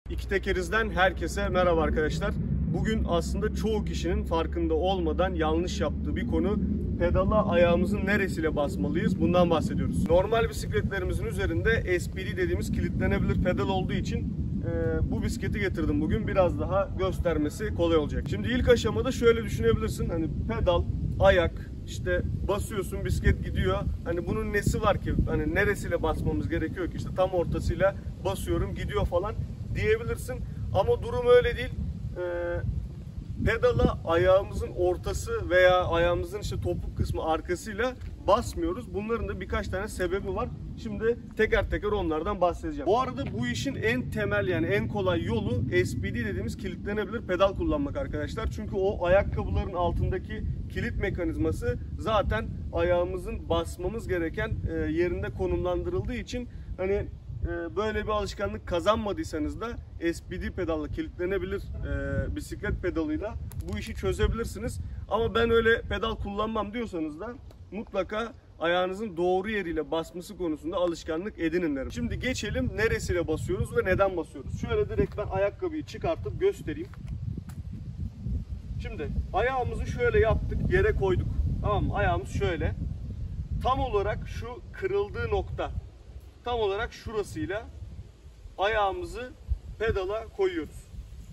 İki Tekeriz'den herkese merhaba arkadaşlar. Bugün aslında çoğu kişinin farkında olmadan yanlış yaptığı bir konu. Pedala ayağımızın neresiyle basmalıyız? Bundan bahsediyoruz. Normal bisikletlerimizin üzerinde SPD dediğimiz kilitlenebilir pedal olduğu için bu bisikleti getirdim bugün. Biraz daha göstermesi kolay olacak. Şimdi ilk aşamada şöyle düşünebilirsin. Hani pedal, ayak, işte basıyorsun, bisiklet gidiyor. Hani bunun nesi var ki? Hani neresiyle basmamız gerekiyor ki? İşte tam ortasıyla basıyorum, gidiyor falan diyebilirsin. Ama durum öyle değil. Pedala ayağımızın ortası veya ayağımızın işte topuk kısmı arkasıyla basmıyoruz. Bunların da birkaç tane sebebi var. Şimdi teker teker onlardan bahsedeceğim. Bu arada bu işin en temel, yani en kolay yolu SPD dediğimiz kilitlenebilir pedal kullanmak arkadaşlar. Çünkü o ayakkabıların altındaki kilit mekanizması zaten ayağımızın basmamız gereken yerinde konumlandırıldığı için hani böyle bir alışkanlık kazanmadıysanız da SPD pedalla kilitlenebilir bisiklet pedalıyla bu işi çözebilirsiniz. Ama ben öyle pedal kullanmam diyorsanız da mutlaka ayağınızın doğru yeriyle basması konusunda alışkanlık edinin derim. Şimdi geçelim neresiyle basıyoruz ve neden basıyoruz. Şöyle direkt ben ayakkabıyı çıkartıp göstereyim. Şimdi ayağımızı şöyle yaptık, yere koyduk. Tamam mı? Ayağımız şöyle. Tam olarak şu kırıldığı nokta, tam olarak şurasıyla ayağımızı pedala koyuyoruz.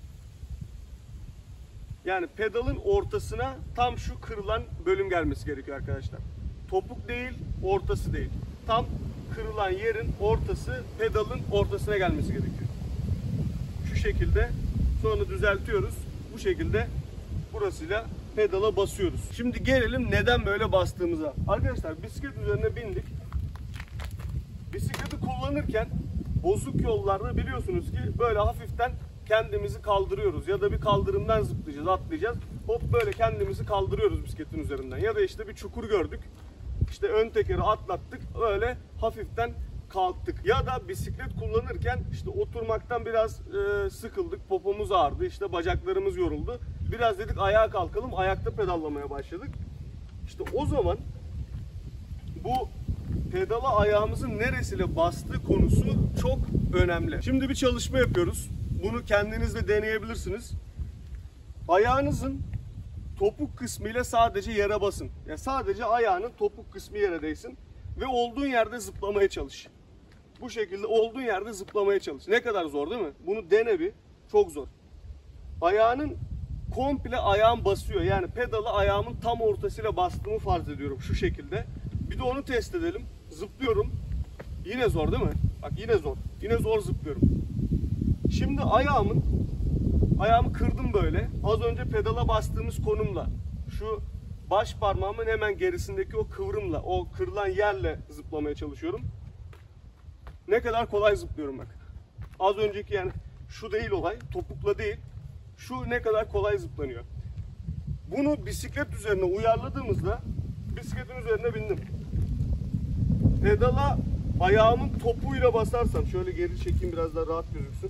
Yani pedalın ortasına tam şu kırılan bölüm gelmesi gerekiyor arkadaşlar. Topuk değil, ortası değil. Tam kırılan yerin ortası pedalın ortasına gelmesi gerekiyor. Şu şekilde sonra düzeltiyoruz. Bu şekilde burasıyla pedala basıyoruz. Şimdi gelelim neden böyle bastığımıza. Arkadaşlar bisiklet üzerine bindik. Bisikleti kullanırken bozuk yollarda biliyorsunuz ki böyle hafiften kendimizi kaldırıyoruz ya da bir kaldırımdan zıplayacağız, atlayacağız. Hop böyle kendimizi kaldırıyoruz bisikletin üzerinden. Ya da işte bir çukur gördük. İşte ön tekeri atlattık. Öyle hafiften kalktık. Ya da bisiklet kullanırken işte oturmaktan biraz sıkıldık. Popomuz ağrıdı. İşte bacaklarımız yoruldu. Biraz dedik ayağa kalkalım. Ayakta pedallamaya başladık. İşte o zaman bu pedala ayağımızın neresiyle bastığı konusu çok önemli. Şimdi bir çalışma yapıyoruz. Bunu kendiniz de deneyebilirsiniz. Ayağınızın topuk kısmıyla sadece yere basın. Yani sadece ayağının topuk kısmı yere değsin. Ve olduğun yerde zıplamaya çalış. Bu şekilde olduğun yerde zıplamaya çalış. Ne kadar zor değil mi? Bunu dene bir. Çok zor. Ayağının komple ayağım basıyor. Yani pedalı ayağımın tam ortasıyla bastığımı farz ediyorum şu şekilde. Bir de onu test edelim. Zıplıyorum. Yine zor değil mi? Bak yine zor. Yine zor zıplıyorum. Şimdi ayağımı kırdım böyle. Az önce pedala bastığımız konumla, şu baş parmağımın hemen gerisindeki o kıvrımla, o kırılan yerle zıplamaya çalışıyorum. Ne kadar kolay zıplıyorum bak. Az önceki yani şu değil olay, topukla değil. Şu ne kadar kolay zıplanıyor. Bunu bisiklet üzerine uyarladığımızda bisikletin üzerine bindim. Pedala ayağımın topuğuyla basarsam, şöyle geri çekeyim biraz daha rahat gözüksün.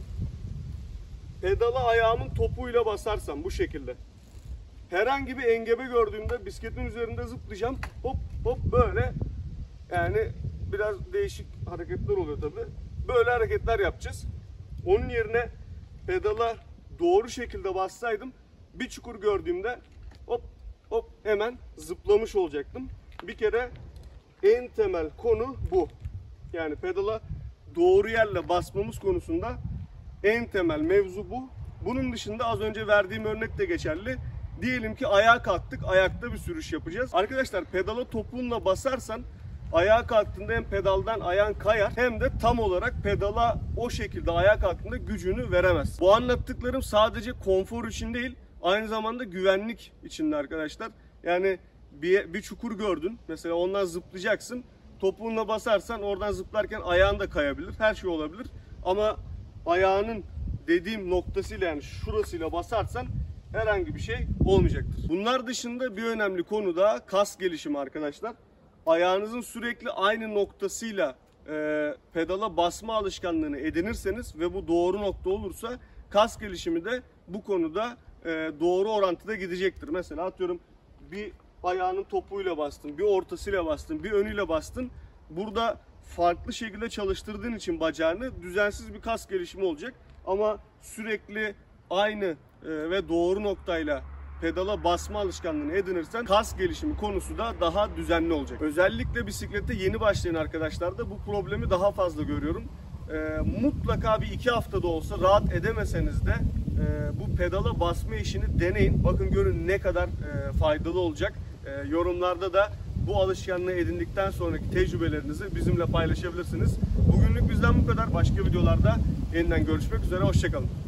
Pedala ayağımın topuğuyla basarsam bu şekilde. Herhangi bir engebe gördüğümde bisikletin üzerinde zıplayacağım. Hop hop böyle. Yani biraz değişik hareketler oluyor tabi. Böyle hareketler yapacağız. Onun yerine pedala doğru şekilde bassaydım bir çukur gördüğümde hop hop hemen zıplamış olacaktım. Bir kere en temel konu bu. Yani pedala doğru yerle basmamız konusunda en temel mevzu bu. Bunun dışında az önce verdiğim örnek de geçerli. Diyelim ki ayağa kalktık, ayakta bir sürüş yapacağız. Arkadaşlar pedala topuğunla basarsan ayağa kalktığında hem pedaldan ayağın kayar hem de tam olarak pedala o şekilde ayağa kalktığında gücünü veremez. Bu anlattıklarım sadece konfor için değil, aynı zamanda güvenlik için de arkadaşlar. Yani bir çukur gördün, mesela ondan zıplayacaksın. Topuğunla basarsan oradan zıplarken ayağın da kayabilir, her şey olabilir. Ama ayağının dediğim noktasıyla, yani şurasıyla basarsan herhangi bir şey olmayacaktır. Bunlar dışında bir önemli konu da kas gelişimi arkadaşlar. Ayağınızın sürekli aynı noktasıyla pedala basma alışkanlığını edinirseniz ve bu doğru nokta olursa kas gelişimi de bu konuda doğru orantıda gidecektir. Mesela atıyorum bir ayağının topuğuyla bastın, bir ortasıyla bastın, bir önüyle bastın. Burada farklı şekilde çalıştırdığın için bacağını düzensiz bir kas gelişimi olacak. Ama sürekli aynı ve doğru noktayla pedala basma alışkanlığını edinirsen kas gelişimi konusu da daha düzenli olacak. Özellikle bisiklette yeni başlayan arkadaşlarda bu problemi daha fazla görüyorum. Mutlaka bir 2 haftada olsa rahat edemeseniz de bu pedala basma işini deneyin. Bakın görün ne kadar faydalı olacak. Yorumlarda da bu alışkanlığı edindikten sonraki tecrübelerinizi bizimle paylaşabilirsiniz. Bugünlük bizden bu kadar. Başka videolarda yeniden görüşmek üzere. Hoşçakalın.